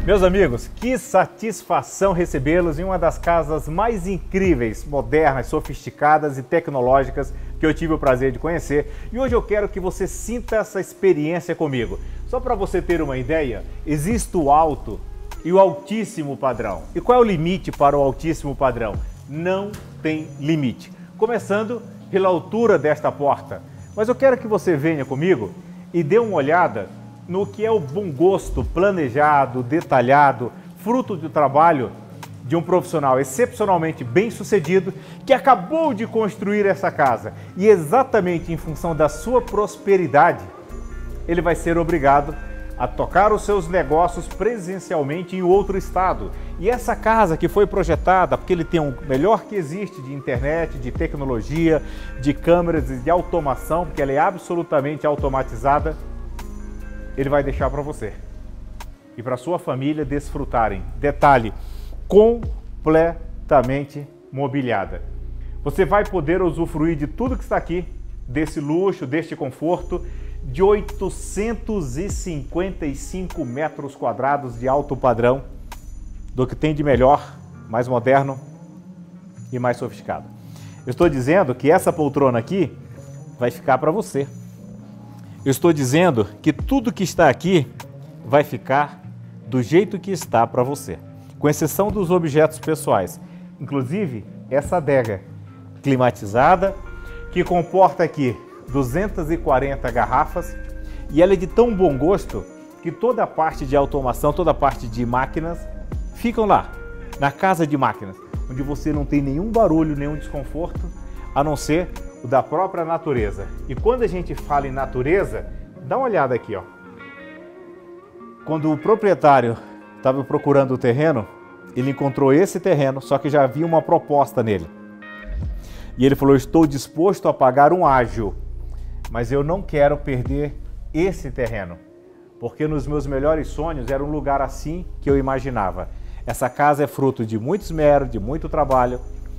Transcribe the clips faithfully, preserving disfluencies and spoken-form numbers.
Meus amigos, que satisfação recebê-los em uma das casas mais incríveis, modernas, sofisticadas e tecnológicas que eu tive o prazer de conhecer. E hoje eu quero que você sinta essa experiência comigo. Só para você ter uma ideia, existe o alto e o altíssimo padrão. E qual é o limite para o altíssimo padrão? Não tem limite. Começando pela altura desta porta. Mas eu quero que você venha comigo e dê uma olhada no que é o bom gosto planejado, detalhado, fruto do trabalho de um profissional excepcionalmente bem-sucedido que acabou de construir essa casa. E exatamente em função da sua prosperidade, ele vai ser obrigado a tocar os seus negócios presencialmente em outro estado. E essa casa que foi projetada, porque ele tem o melhor que existe de internet, de tecnologia, de câmeras e de automação, porque ela é absolutamente automatizada, ele vai deixar para você e para sua família desfrutarem. Detalhe, completamente mobiliada. Você vai poder usufruir de tudo que está aqui, desse luxo, deste conforto, de oitocentos e cinquenta e cinco metros quadrados de alto padrão, do que tem de melhor, mais moderno e mais sofisticado. Eu estou dizendo que essa poltrona aqui vai ficar para você. Eu estou dizendo que tudo que está aqui vai ficar do jeito que está para você, com exceção dos objetos pessoais, inclusive essa adega climatizada que comporta aqui duzentas e quarenta garrafas, e ela é de tão bom gosto que toda a parte de automação, toda a parte de máquinas ficam lá, na casa de máquinas, onde você não tem nenhum barulho, nenhum desconforto, a não ser o da própria natureza. E quando a gente fala em natureza, dá uma olhada aqui, ó. Quando o proprietário estava procurando o terreno, ele encontrou esse terreno, só que já havia uma proposta nele. E ele falou: estou disposto a pagar um ágio, mas eu não quero perder esse terreno, porque nos meus melhores sonhos era um lugar assim que eu imaginava. Essa casa é fruto de muito esmero, de muito trabalho,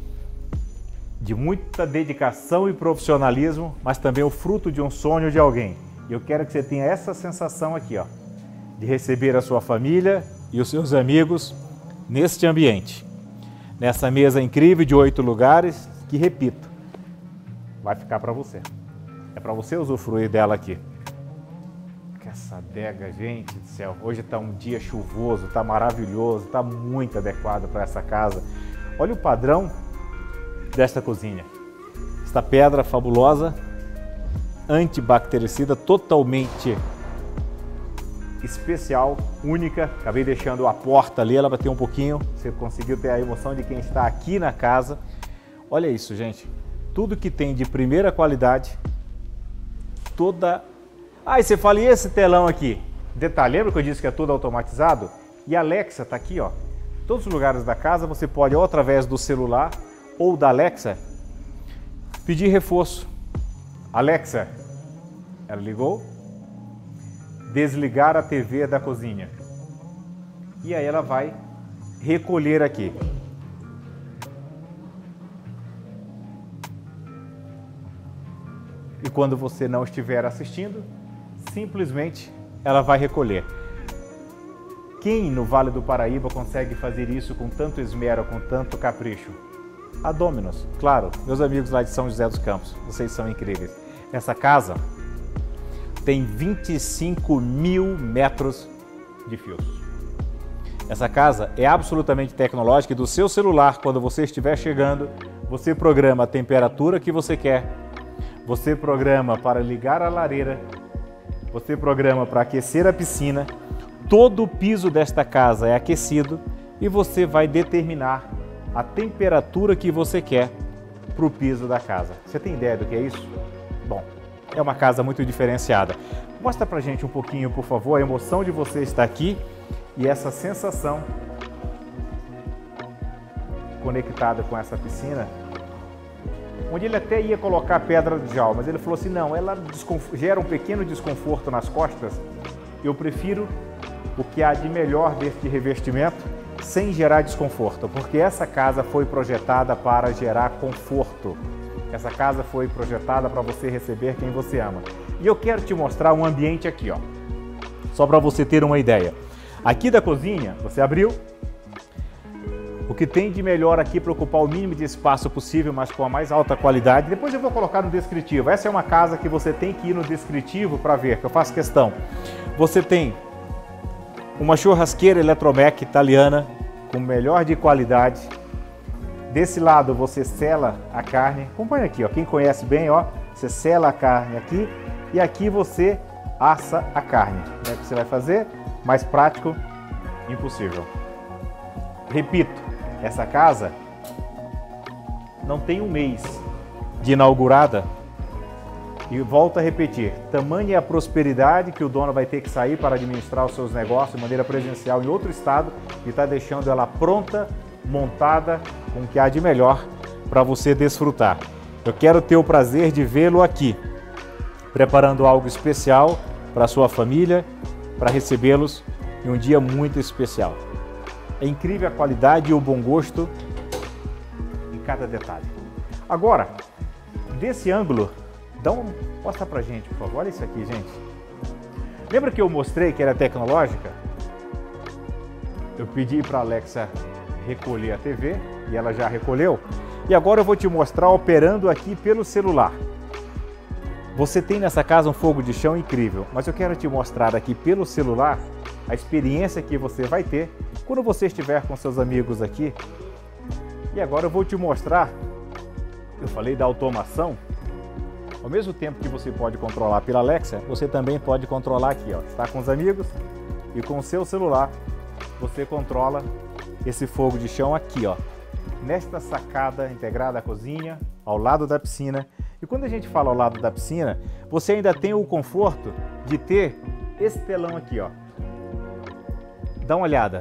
de muita dedicação e profissionalismo, mas também o fruto de um sonho de alguém. E eu quero que você tenha essa sensação aqui, ó, de receber a sua família e os seus amigos neste ambiente, nessa mesa incrível de oito lugares, que, repito, vai ficar para você. É para você usufruir dela aqui. Que essa adega, gente do céu, hoje está um dia chuvoso, está maravilhoso, está muito adequado para essa casa. Olha o padrão desta cozinha. Esta pedra fabulosa, antibactericida, totalmente especial, única. Acabei deixando a porta ali, ela bateu um pouquinho, você conseguiu ter a emoção de quem está aqui na casa. Olha isso, gente, tudo que tem de primeira qualidade, toda... Ah, e você fala, e esse telão aqui? Detalhe, lembra que eu disse que é tudo automatizado? E a Alexa está aqui, ó. Em todos os lugares da casa você pode, ou através do celular ou da Alexa, pedir reforço. Alexa, ela ligou, desligar a T V da cozinha. E aí ela vai recolher aqui. E quando você não estiver assistindo, simplesmente ela vai recolher. Quem no Vale do Paraíba consegue fazer isso com tanto esmero, com tanto capricho? A Domino's, claro, meus amigos lá de São José dos Campos, vocês são incríveis. Essa casa tem vinte e cinco mil metros de fios. Essa casa é absolutamente tecnológica e do seu celular, quando você estiver chegando, você programa a temperatura que você quer, você programa para ligar a lareira, você programa para aquecer a piscina, todo o piso desta casa é aquecido e você vai determinar a temperatura que você quer para o piso da casa. Você tem ideia do que é isso? Bom, é uma casa muito diferenciada. Mostra pra gente um pouquinho, por favor, a emoção de você estar aqui e essa sensação conectada com essa piscina, onde ele até ia colocar pedra de jal, mas ele falou assim, não, ela gera um pequeno desconforto nas costas, eu prefiro o que há de melhor deste revestimento, sem gerar desconforto, porque essa casa foi projetada para gerar conforto. Essa casa foi projetada para você receber quem você ama. E eu quero te mostrar um ambiente aqui, ó. Só para você ter uma ideia. Aqui da cozinha, você abriu. O que tem de melhor aqui para ocupar o mínimo de espaço possível, mas com a mais alta qualidade. Depois eu vou colocar no descritivo. Essa é uma casa que você tem que ir no descritivo para ver, que eu faço questão. Você tem uma churrasqueira Eletromec italiana, com melhor de qualidade. Desse lado você sela a carne. Acompanha aqui, ó. Quem conhece bem, ó, você sela a carne aqui e aqui você assa a carne. Como é que você vai fazer? Mais prático? Impossível. Repito, essa casa não tem um mês de inaugurada e volto a repetir, tamanha é a prosperidade que o dono vai ter que sair para administrar os seus negócios de maneira presencial em outro estado e está deixando ela pronta, montada, com o que há de melhor para você desfrutar. Eu quero ter o prazer de vê-lo aqui, preparando algo especial para a sua família, para recebê-los em um dia muito especial. É incrível a qualidade e o bom gosto em cada detalhe. Agora, desse ângulo, dá um... mostra pra gente, por favor. Olha isso aqui, gente. Lembra que eu mostrei que era tecnológica? Eu pedi para a Alexa recolher a T V e ela já recolheu. E agora eu vou te mostrar operando aqui pelo celular. Você tem nessa casa um fogo de chão incrível, mas eu quero te mostrar aqui pelo celular a experiência que você vai ter quando você estiver com seus amigos aqui. E agora eu vou te mostrar, eu falei da automação, ao mesmo tempo que você pode controlar pela Alexa, você também pode controlar aqui, ó. Está com os amigos e com o seu celular você controla esse fogo de chão aqui, ó, nesta sacada integrada à cozinha, ao lado da piscina. E quando a gente fala ao lado da piscina, você ainda tem o conforto de ter esse telão aqui, ó. Dá uma olhada.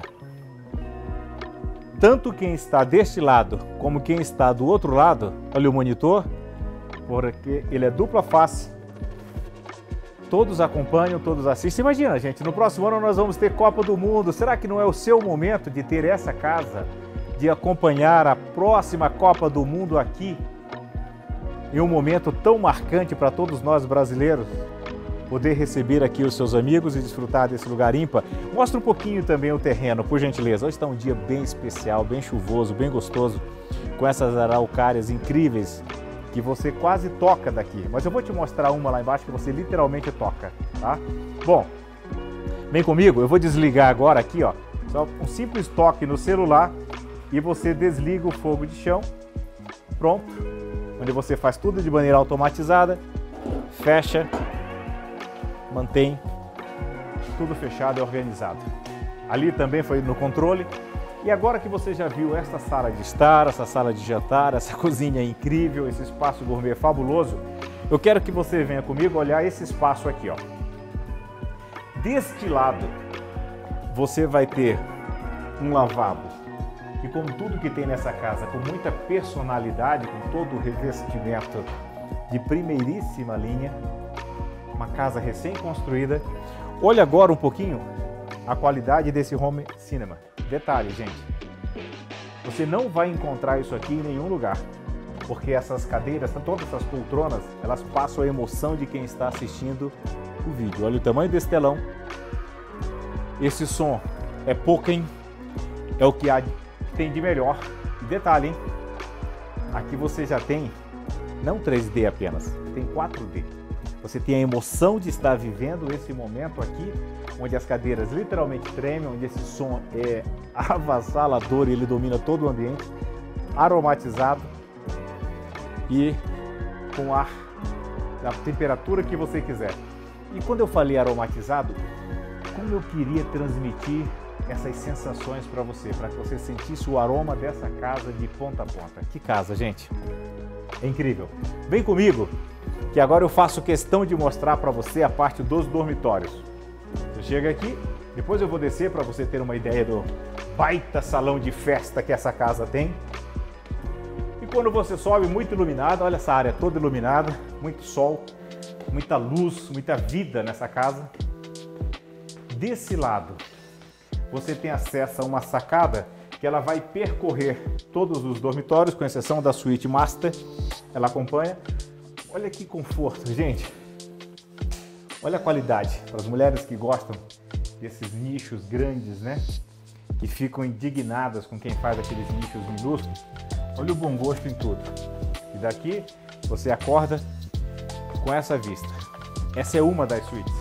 Tanto quem está deste lado como quem está do outro lado, olha o monitor, porque ele é dupla face. Todos acompanham, todos assistem. Imagina, gente, no próximo ano nós vamos ter Copa do Mundo. Será que não é o seu momento de ter essa casa, de acompanhar a próxima Copa do Mundo aqui, em um momento tão marcante para todos nós brasileiros? Poder receber aqui os seus amigos e desfrutar desse lugar ímpar. Mostra um pouquinho também o terreno, por gentileza. Hoje está um dia bem especial, bem chuvoso, bem gostoso, com essas araucárias incríveis que você quase toca daqui. Mas eu vou te mostrar uma lá embaixo que você literalmente toca, tá? Bom, vem comigo, eu vou desligar agora aqui, ó. Só um simples toque no celular e você desliga o fogo de chão. Pronto. Onde você faz tudo de maneira automatizada, fecha, mantém tudo fechado e organizado. Ali também foi no controle. E agora que você já viu essa sala de estar, essa sala de jantar, essa cozinha incrível, esse espaço gourmet fabuloso, eu quero que você venha comigo olhar esse espaço aqui, ó. Deste lado, você vai ter um lavabo, e como tudo que tem nessa casa, com muita personalidade, com todo o revestimento de primeiríssima linha, uma casa recém-construída. Olha agora um pouquinho a qualidade desse home cinema. Detalhe, gente, você não vai encontrar isso aqui em nenhum lugar, porque essas cadeiras, todas essas poltronas, elas passam a emoção de quem está assistindo o vídeo. Olha o tamanho desse telão. Esse som é Poken, é o que há, tem de melhor. E detalhe, hein? Aqui você já tem, não três D apenas, tem quatro D. Você tem a emoção de estar vivendo esse momento aqui, onde as cadeiras literalmente tremem, onde esse som é avassalador e ele domina todo o ambiente, aromatizado e com ar da temperatura que você quiser. E quando eu falei aromatizado, como eu queria transmitir essas sensações para você, para que você sentisse o aroma dessa casa de ponta a ponta. Que casa, gente! É incrível! Vem comigo, que agora eu faço questão de mostrar para você a parte dos dormitórios. Você chega aqui, depois eu vou descer para você ter uma ideia do baita salão de festa que essa casa tem. E quando você sobe, muito iluminado, olha essa área toda iluminada, muito sol, muita luz, muita vida nessa casa. Desse lado, você tem acesso a uma sacada que ela vai percorrer todos os dormitórios, com exceção da suíte master, ela acompanha. Olha que conforto, gente. Olha a qualidade, para as mulheres que gostam desses nichos grandes, né? Que ficam indignadas com quem faz aqueles nichos minúsculos. Olha o bom gosto em tudo. E daqui você acorda com essa vista. Essa é uma das suítes.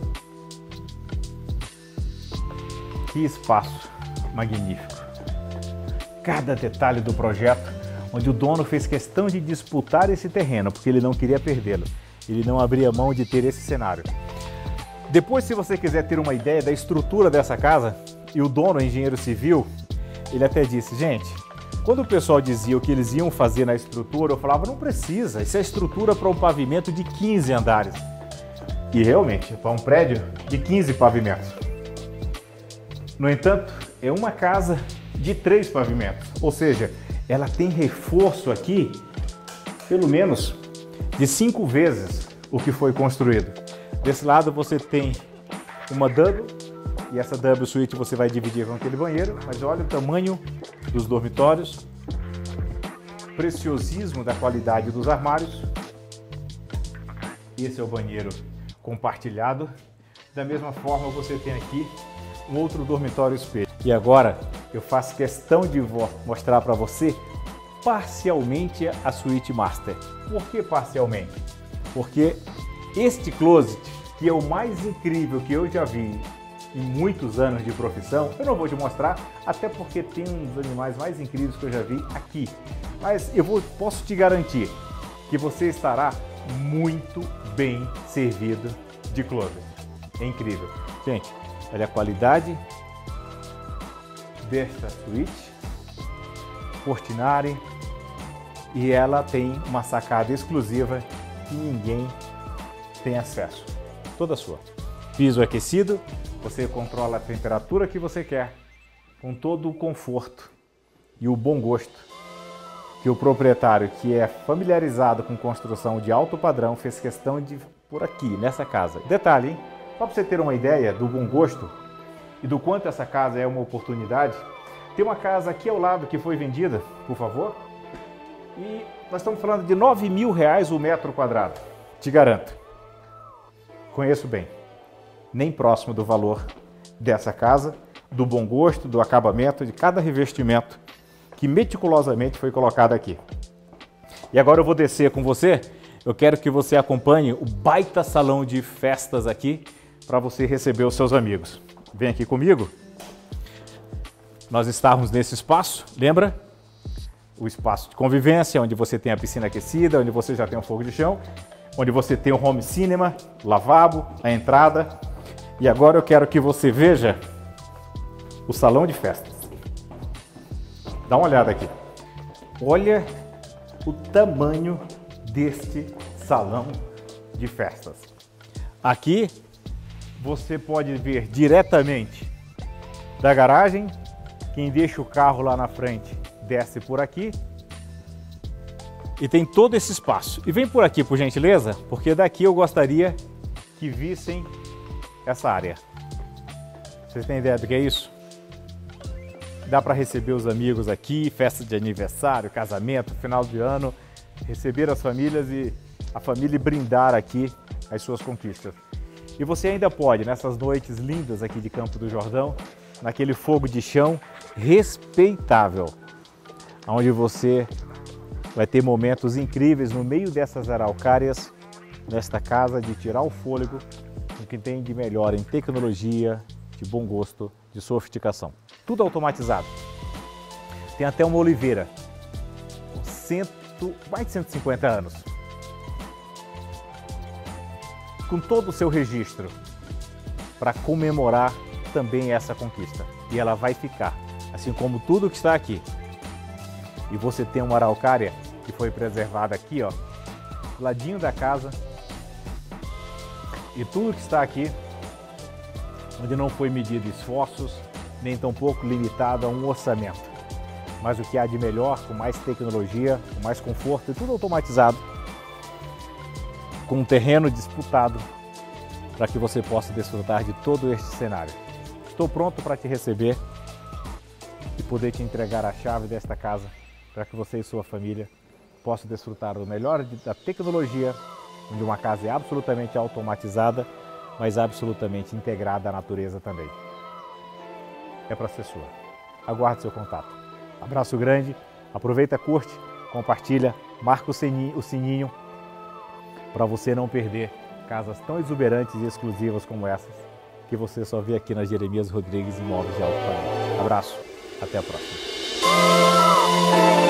Que espaço magnífico. Cada detalhe do projeto, onde o dono fez questão de disputar esse terreno, porque ele não queria perdê-lo. Ele não abria mão de ter esse cenário. Depois, se você quiser ter uma ideia da estrutura dessa casa, e o dono, o engenheiro civil, ele até disse, gente, quando o pessoal dizia o que eles iam fazer na estrutura, eu falava, não precisa, isso é estrutura para um pavimento de quinze andares. E realmente, para um prédio de quinze pavimentos. No entanto, é uma casa de três pavimentos, ou seja, ela tem reforço aqui, pelo menos, de cinco vezes o que foi construído. Desse lado você tem uma double, e essa double suíte você vai dividir com aquele banheiro, mas olha o tamanho dos dormitórios, preciosismo da qualidade dos armários. Esse é o banheiro compartilhado. Da mesma forma você tem aqui um outro dormitório espelho. E agora eu faço questão de mostrar para você parcialmente a suíte master. Por que parcialmente? Porque este closet, que é o mais incrível que eu já vi em muitos anos de profissão, eu não vou te mostrar, até porque tem um dos animais mais incríveis que eu já vi aqui. Mas eu vou, posso te garantir que você estará muito bem servido de closet. É incrível. Gente, olha a qualidade desta suíte, Portinari, e ela tem uma sacada exclusiva que ninguém tem acesso, toda sua. Piso aquecido, você controla a temperatura que você quer, com todo o conforto e o bom gosto que o proprietário, que é familiarizado com construção de alto padrão, fez questão de por aqui, nessa casa. Detalhe, hein? Só para você ter uma ideia do bom gosto e do quanto essa casa é uma oportunidade, tem uma casa aqui ao lado que foi vendida, por favor, e nós estamos falando de nove mil reais o metro quadrado. Te garanto, conheço bem, nem próximo do valor dessa casa, do bom gosto, do acabamento, de cada revestimento que meticulosamente foi colocado aqui. E agora eu vou descer com você, eu quero que você acompanhe o baita salão de festas aqui, para você receber os seus amigos. Vem aqui comigo. Nós estávamos nesse espaço, lembra? O espaço de convivência, onde você tem a piscina aquecida, onde você já tem um fogo de chão, onde você tem o home cinema, lavabo, a entrada. E agora eu quero que você veja o salão de festas. Dá uma olhada aqui. Olha o tamanho deste salão de festas. Aqui você pode ver diretamente da garagem. Quem deixa o carro lá na frente desce por aqui. E tem todo esse espaço. E vem por aqui, por gentileza, porque daqui eu gostaria que vissem essa área. Vocês têm ideia do que é isso? Dá para receber os amigos aqui, festa de aniversário, casamento, final de ano, receber as famílias e a família brindar aqui as suas conquistas. E você ainda pode, nessas noites lindas aqui de Campo do Jordão, naquele fogo de chão respeitável, onde você vai ter momentos incríveis no meio dessas araucárias, nesta casa, de tirar o fôlego com o que tem de melhor em tecnologia, de bom gosto, de sofisticação. Tudo automatizado. Tem até uma oliveira com cento, mais de cento e cinquenta anos. Com todo o seu registro para comemorar também essa conquista. E ela vai ficar, assim como tudo que está aqui. E você tem uma araucária que foi preservada aqui, ó, ladinho da casa. E tudo que está aqui, onde não foi medido esforços, nem tampouco limitado a um orçamento. Mas o que há de melhor, com mais tecnologia, com mais conforto e tudo automatizado, com um terreno disputado, para que você possa desfrutar de todo este cenário. Estou pronto para te receber e poder te entregar a chave desta casa, para que você e sua família possam desfrutar do melhor da tecnologia, onde uma casa é absolutamente automatizada, mas absolutamente integrada à natureza também. É para ser sua. Aguarde seu contato. Abraço grande, aproveita, curte, compartilha, marca o sininho, o sininho para você não perder casas tão exuberantes e exclusivas como essas que você só vê aqui na Jeremias Rodrigues Imóveis de Alto Padrão. Abraço, até a próxima.